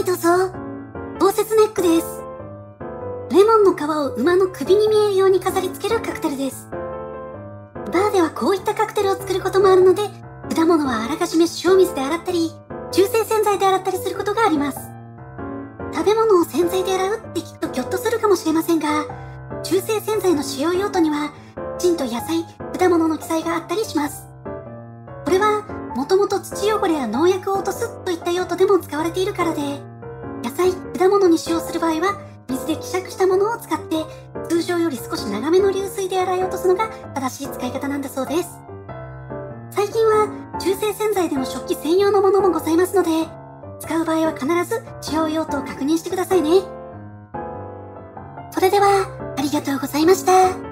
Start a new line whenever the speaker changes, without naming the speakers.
どうぞ。豪雪ネックです。レモンの皮を馬の首に見えるように飾り付けるカクテルです。バーではこういったカクテルを作ることもあるので、果物はあらかじめ塩水で洗ったり、中性洗剤で洗ったりすることがあります。食べ物を洗剤で洗うって聞くとギョッとするかもしれませんが、中性洗剤の使用用途には、きちんと野菜、果物の記載があったりします。これは、もともと土汚れや農薬を落とすといった用途でも使われているからで、野菜、果物に使用する場合は、水で希釈したものを使って、通常より少し長めの流水で洗い落とすのが正しい使い方なんだそうです。最近は、中性洗剤でも食器専用のものもございますので、使う場合は必ず使用用途を確認してくださいね。それでは、ありがとうございました。